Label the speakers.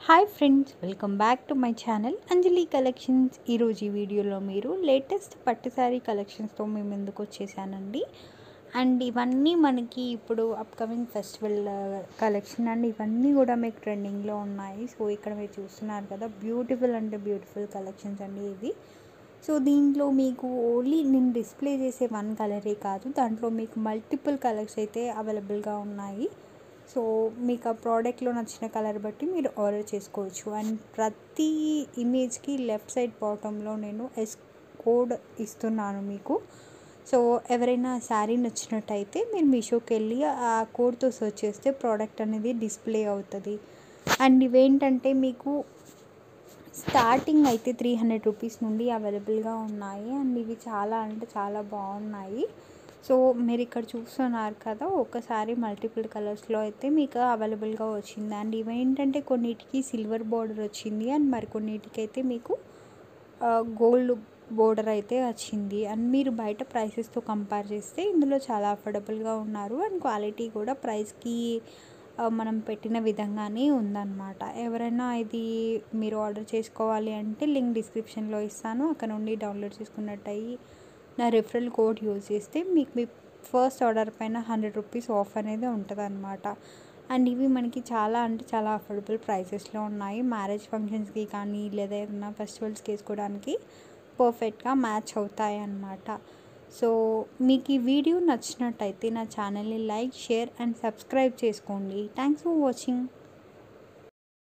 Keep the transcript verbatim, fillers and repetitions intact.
Speaker 1: Hi friends, welcome back to my channel Anjali collections. ఈరోజు ఈ వీడియోలో మీరు లేటెస్ట్ పట్టు శారీ కలెక్షన్స్తో మేము ఎందుకు వచ్చేసానండి. అండ్ ఇవన్నీ మనకి ఇప్పుడు అప్కమింగ్ ఫెస్టివల్ కలెక్షన్ అండ్ ఇవన్నీ కూడా మీకు ట్రెండింగ్లో ఉన్నాయి. సో ఇక్కడ మీరు చూస్తున్నారు కదా, బ్యూటిఫుల్ అంటే బ్యూటిఫుల్ కలెక్షన్స్ అండి ఇవి. సో దీంట్లో మీకు ఓన్లీ నేను డిస్ప్లే చేసే వన్ కలరే కాదు, దాంట్లో మీకు మల్టిపుల్ కలర్స్ అయితే అవైలబుల్గా ఉన్నాయి. సో మీకు ఆ ప్రోడక్ట్లో నచ్చిన కలర్ బట్టి మీరు ఆర్డర్ చేసుకోవచ్చు. అండ్ ప్రతి ఇమేజ్కి లెఫ్ట్ సైడ్ బాటంలో నేను ఎస్ కోడ్ ఇస్తున్నాను మీకు. సో ఎవరైనా శారీ నచ్చినట్టయితే మీరు మీషోకి వెళ్ళి ఆ కోడ్తో సెర్చ్ చేస్తే ప్రోడక్ట్ అనేది డిస్ప్లే అవుతుంది. అండ్ ఇవేంటంటే మీకు స్టార్టింగ్ అయితే త్రీ హండ్రెడ్ రూపీస్ నుండి అవైలబుల్గా ఉన్నాయి. అండ్ ఇవి చాలా అంటే చాలా బాగున్నాయి. సో మీరు ఇక్కడ చూస్తున్నారు కదా, ఒకసారి మల్టిపుల్ కలర్స్లో అయితే మీకు అవైలబుల్గా వచ్చింది. అండ్ ఇవేంటంటే కొన్నిటికి సిల్వర్ బోర్డర్ వచ్చింది అండ్ మరికొన్నిటికి అయితే మీకు గోల్డ్ బోర్డర్ అయితే వచ్చింది. అండ్ మీరు బయట ప్రైసెస్తో కంపేర్ చేస్తే ఇందులో చాలా అఫోర్డబుల్గా ఉన్నారు. అండ్ క్వాలిటీ కూడా ప్రైస్కి మనం పెట్టిన విధంగానే ఉందన్నమాట. ఎవరైనా ఇది మీరు ఆర్డర్ చేసుకోవాలి అంటే లింక్ డిస్క్రిప్షన్లో ఇస్తాను, అక్కడ నుండి డౌన్లోడ్ చేసుకున్నట్టయి నా రిఫరల్ కోడ్ యూజ్ చేస్తే మీకు మీ ఫస్ట్ ఆర్డర్ పైన హండ్రెడ్ రూపీస్ ఆఫ్ అనేది ఉంటుంది అనమాట. అండ్ ఇవి మనకి చాలా అంటే చాలా అఫోర్డబుల్ ప్రైసెస్లో ఉన్నాయి. మ్యారేజ్ ఫంక్షన్స్కి కానీ లేదా ఏదైనా ఫెస్టివల్స్కి వేసుకోవడానికి పర్ఫెక్ట్గా మ్యాచ్ అవుతాయి అన్నమాట. సో మీకు ఈ వీడియో నచ్చినట్టయితే నా ఛానల్ని లైక్, షేర్ అండ్ సబ్స్క్రైబ్ చేసుకోండి. Thanks for watching.